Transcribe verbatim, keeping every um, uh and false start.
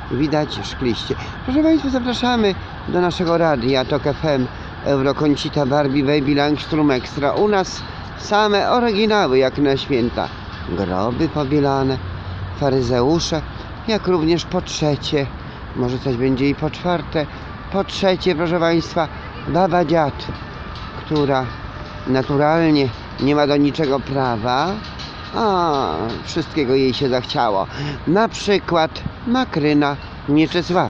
widać szkliście. Proszę Państwa, zapraszamy do naszego radia Tok F M, Euroconsita, Barbie, Baby, Langstrom Extra. U nas same oryginały jak na święta. Groby pobielane, faryzeusze, jak również po trzecie, może coś będzie i po czwarte, po trzecie, proszę Państwa, baba dziad, która naturalnie nie ma do niczego prawa, a wszystkiego jej się zachciało. Na przykład Makryna Mieczysław.